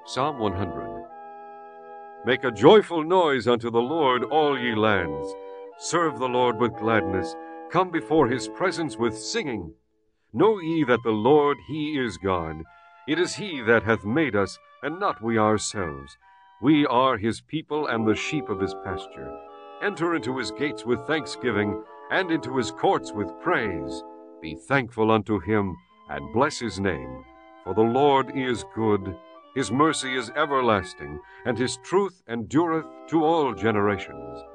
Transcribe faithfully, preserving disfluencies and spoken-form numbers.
Psalm one hundred. Make a joyful noise unto the Lord, all ye lands. Serve the Lord with gladness. Come before his presence with singing. Know ye that the Lord, he is God. It is he that hath made us, and not we ourselves. We are his people, and the sheep of his pasture. Enter into his gates with thanksgiving, and into his courts with praise. Be thankful unto him, and bless his name. For the Lord is good, his mercy is everlasting, and his truth endureth to all generations.